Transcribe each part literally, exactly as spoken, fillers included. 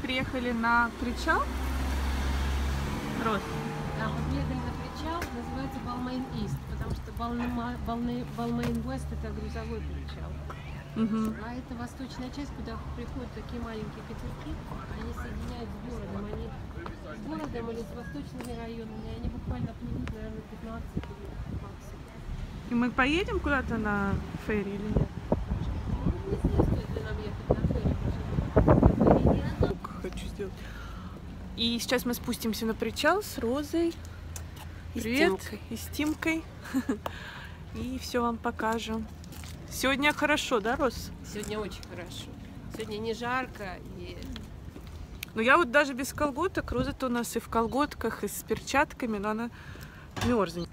приехали на причал. Рос. Да, мы приехали на причал, называется Балмейн-Ист, потому что Балмейн-Вест это грузовой причал. Угу. А это восточная часть, куда приходят такие маленькие катерки, они соединяют с городом, они с городом или с восточными районами, они буквально плывут, наверное, пятнадцать лет максимум. И мы поедем куда-то на ферри или нет? Не знаю, стоит ли нам ехать на ферри, на ферри нет. Хочу сделать. И сейчас мы спустимся на причал с Розой. И с Привет. Тимкой. И с Тимкой. И все вам покажем. Сегодня хорошо, да, Рос? Сегодня очень хорошо. Сегодня не жарко и... Ну я вот даже без колготок. Роза-то у нас и в колготках, и с перчатками, но она мерзнет.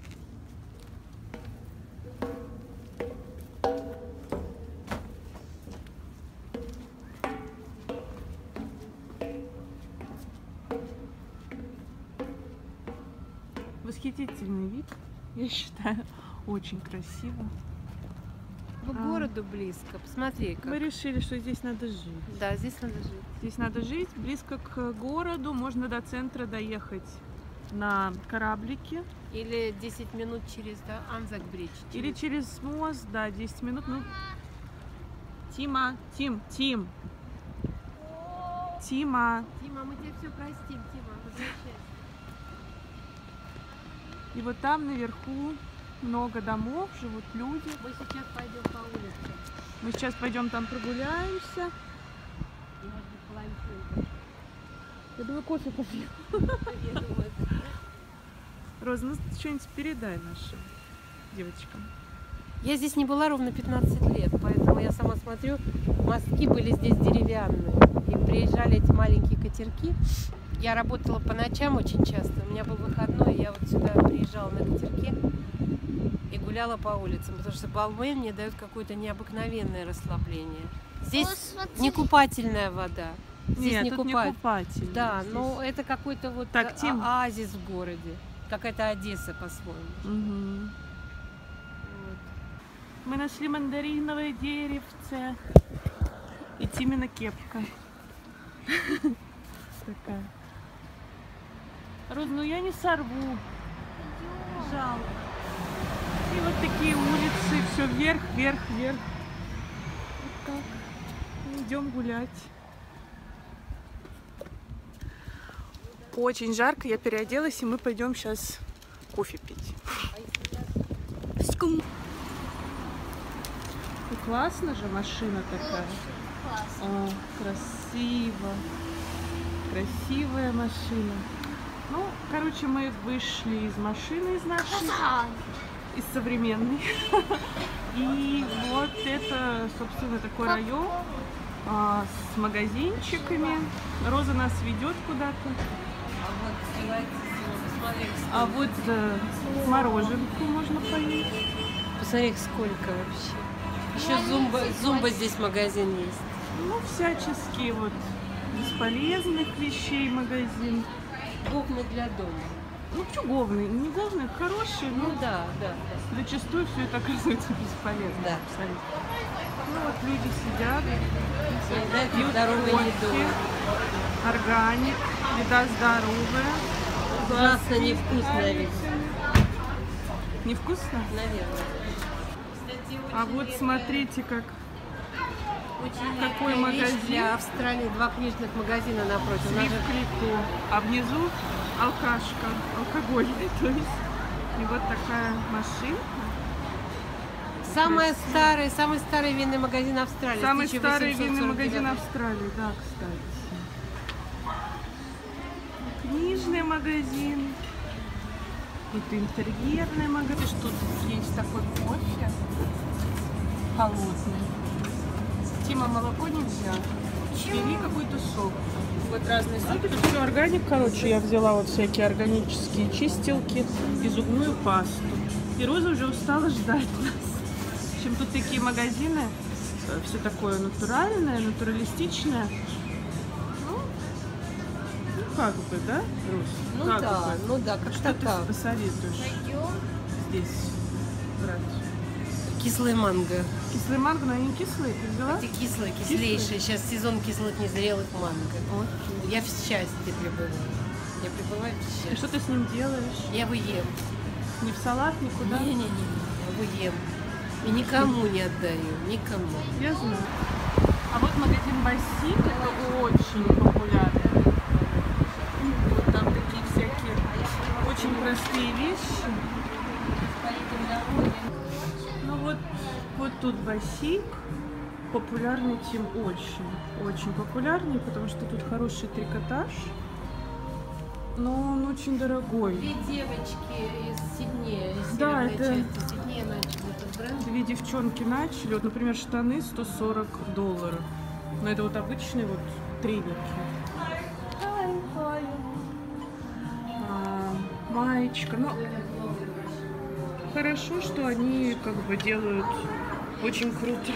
Восхитительный вид, я считаю, очень красиво. К городу близко, посмотри как. Мы решили, что здесь надо жить. Да, здесь надо жить. Здесь надо жить, близко к городу, можно до центра доехать на кораблике. Или десять минут через да, Анзак-бридж. Или через мост, да, десять минут. Ну, Тима, Тим, Тим. Тима. Тима, мы тебе все простим, Тима, возвращайся. И вот там наверху много домов, живут люди. Мы сейчас пойдем по улице. Мы сейчас пойдем там прогуляемся. И, может быть, половину. Я думаю, кофе попью. Я думаю, Роза, ну что-нибудь передай нашим девочкам. я здесь не была ровно пятнадцать лет, поэтому я сама смотрю, мостки были здесь деревянные. И приезжали эти маленькие катерки. Я работала по ночам очень часто. У меня был выходной, и я вот сюда приезжала на катерке и гуляла по улицам, потому что Балмейн мне дает какое-то необыкновенное расслабление. Здесь О, не купательная вода. Здесь Нет, не, тут купать. не купательная. Да, здесь. но это какой-то вот Так, Тим. оазис в городе. Какая-то Одесса по-своему. Угу. Вот. Мы нашли мандариновое деревце. И Тимина кепка. Такая. Роз, ну я не сорву. Жалко. И вот такие улицы, все вверх, вверх, вверх. Вот так. Идем гулять. Очень жарко, я переоделась, и мы пойдем сейчас кофе пить. И классно же машина такая. О, красиво. Красивая машина. Ну, короче, мы вышли из машины, из нашей, из современной. И вот это, собственно, такой район а, с магазинчиками. Роза нас ведет куда-то. А вот э, мороженку можно поесть. Посмотри, сколько вообще. Еще зумба, зумба здесь магазин есть. Ну, всяческие вот бесполезных вещей магазин. Говны для дома. Ну, что говный? Не говный, хороший, но Ну да, да. зачастую все это оказывается бесполезно. Да. Абсолютно. Ну, вот люди сидят, Всегда пьют здоровую кофе, еду. органик, еда здоровая. Ужасно невкусная ведь. Невкусно? Наверное. А вот смотрите, как Очень какой редкая вещь магазин. для Австралии. Два книжных магазина напротив. Свиф Надо- Клико, а внизу алкашка, алкоголь. То есть, и вот такая машинка. Самый Красиво. старый, самый старый винный магазин Австралии. Самый тысяча старый восемьсот винный сорок магазин девятый. Австралии, да, кстати. Книжный магазин. Это интерьерный магазин. Тут есть такой кофе холодный. Тима, молоко нельзя. Бери какой-то сок. Вот разные соки. Тут все органик, короче. Я взяла вот всякие органические чистилки и зубную пасту. И Роза уже устала ждать нас. В общем, тут такие магазины. Все такое натуральное, натуралистичное. Ну, ну как бы, да, Рус? Ну Как да, бы? ну да, как Что ты так. посоветуешь здесь брать? кислый манго. Кислый манго, но они кислые, ты взяла? Эти кислые, кислейшие. Сейчас сезон кислых незрелых манго. Вот. Я в счастье пребываю. Я пребываю в счастье. И что ты с ним делаешь? Я его ем. Не в салат, никуда? Не-не-не, я его ем. И никому не отдаю, никому. Я знаю. А вот магазин Басик, это очень популярный. Вот там такие всякие очень простые вещи. Ну вот, вот тут Басик. Популярный тем очень, очень популярный, потому что тут хороший трикотаж. Но он очень дорогой. Две девочки из Сиднея, из Да, северной это... части Сиднея начали этот бренд. Две девчонки начали. Вот, например, штаны сто сорок долларов. Но это вот обычные вот треники. А, маечка. Ну, хорошо, что они как бы делают очень круто.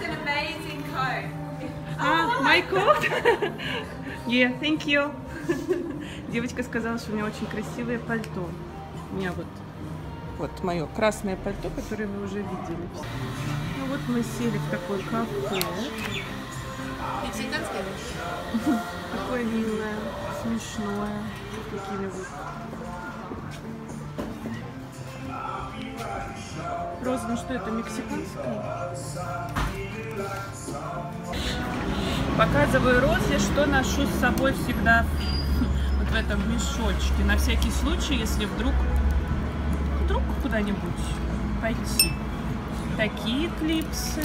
А, my coat? Yeah, thank you. Девочка сказала, что у меня очень красивое пальто. У меня вот, вот мое красное пальто, которое вы уже видели. Ну вот мы сели в такой кафе. Мексиканское? Такое милое, смешное. С такими вот. Роза, ну что это, мексиканское? Показываю Розе, что ношу с собой всегда вот в этом мешочке. На всякий случай, если вдруг, вдруг куда-нибудь пойти. Такие клипсы.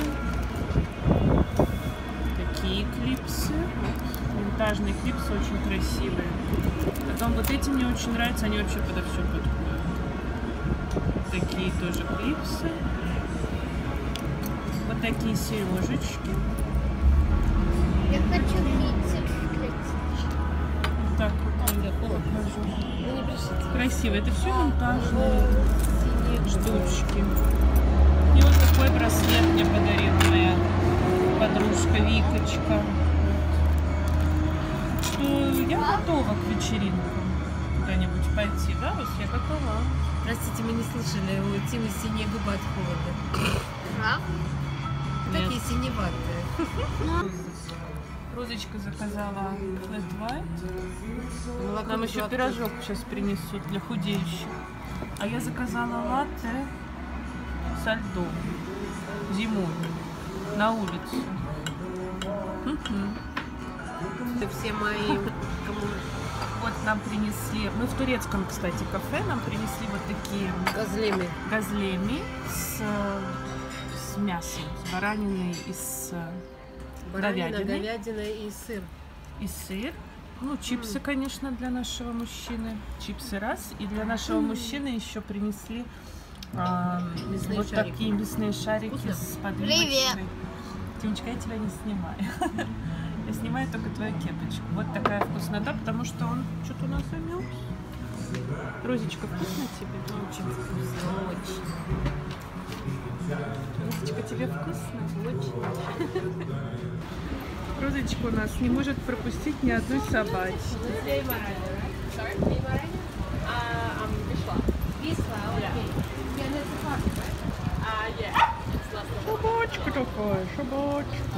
Такие клипсы. Винтажные клипсы, очень красивые. Потом вот эти мне очень нравятся, они вообще подо все подходят. Такие тоже клипсы. Вот такие сережечки. Я хочу клипсы. Так вот я покажу. Красиво. Это все винтажные штучки. И вот такой браслет мне подарила моя подружка Викочка. Что я готова к вечеринкам куда-нибудь пойти, да, Рус? Я готова. Простите, мы не слышали, у Тимы синие губы от холода. Правда? Такие синеватые. Розочка заказала flat white. Молоко Нам без еще лактозы. пирожок сейчас принесут для худеющих. А я заказала латте со льдом. Зимой. На улице. Это все мои, кому Вот нам принесли, мы в турецком, кстати, кафе, нам принесли вот такие козлеми. газлеми с, с мясом, с бараниной и с Баранина, говядиной. говядина и сыр. И сыр. Ну, чипсы, конечно, для нашего мужчины. Чипсы раз. И для нашего мужчины еще принесли а, Мясные вот шарики. такие мясные шарики Вкусно? с подливочной. Тимочка, я тебя не снимаю. Я снимаю только твою кепочку. Вот такая вкуснота, потому что он что-то у нас замёрз. Розечка, вкусно тебе? Очень вкусно, очень. Розочка, тебе вкусно? Очень. Розочка у нас не может пропустить ни одной собачки. Собачка такая, собачка.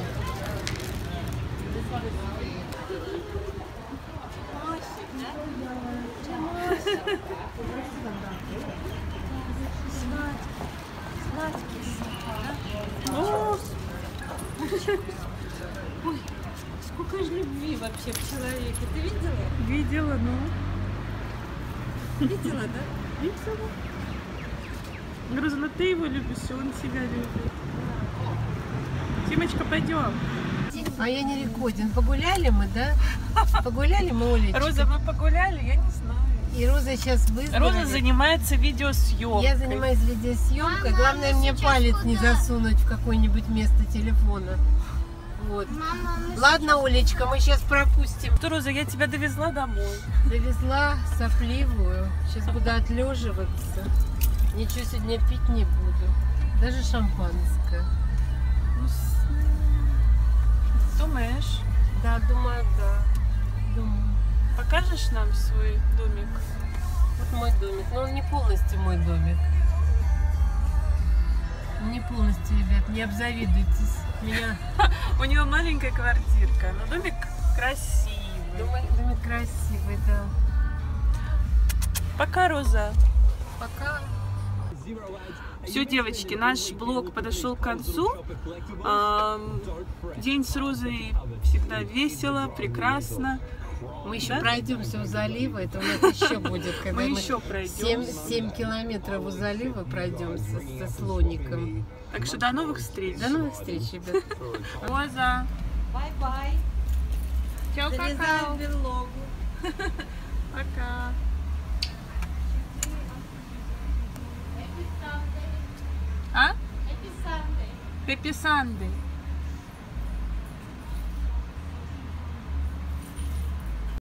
О, Ой, сколько же любви вообще в человеке. Ты видела? видела, ну. Видела, да? Видела. Роза, ну ты его любишь, и он тебя любит. Тимочка, пойдем. А я не рекодин. Погуляли мы, да? Погуляли мы, Олечка. Роза, мы погуляли, я не знаю. И Роза сейчас выздоровеет. Роза занимается видеосъемкой. Я занимаюсь видеосъемкой. Мама, Главное мы мне сейчас палец куда? не засунуть в какое-нибудь место телефона. Вот. Мама, мы Ладно, Олечка, мы сейчас пропустим. Что, Роза, я тебя довезла домой. Довезла сопливую. Сейчас буду отлеживаться. Ничего сегодня пить не буду. Даже шампанское. Ну, с- Думаешь, Да, думаю, да. Думаю. покажешь нам свой домик? Вот мой домик. Но он не полностью мой домик. Не полностью, ребят, не обзавидуйтесь. Меня У нее маленькая квартирка, но домик красивый. домик, домик красивый, да. Пока, Роза. Пока. Все, девочки, наш блог подошел к концу. Ам, День с Розой всегда весело, прекрасно. Мы еще Да? пройдемся у залива, это у нас еще будет, когда Мы мы, еще пройдем. семь километров у залива пройдемся со слоником. Так что до новых встреч. До новых встреч, ребят. Роза. Бай-бай. Чао, Залезаем какао. в берлогу. Пока. А? Happy Sunday.